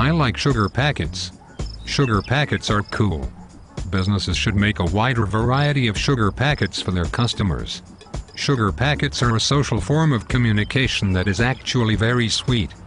I like sugar packets. Sugar packets are cool. Businesses should make a wider variety of sugar packets for their customers. Sugar packets are a social form of communication that is actually very sweet.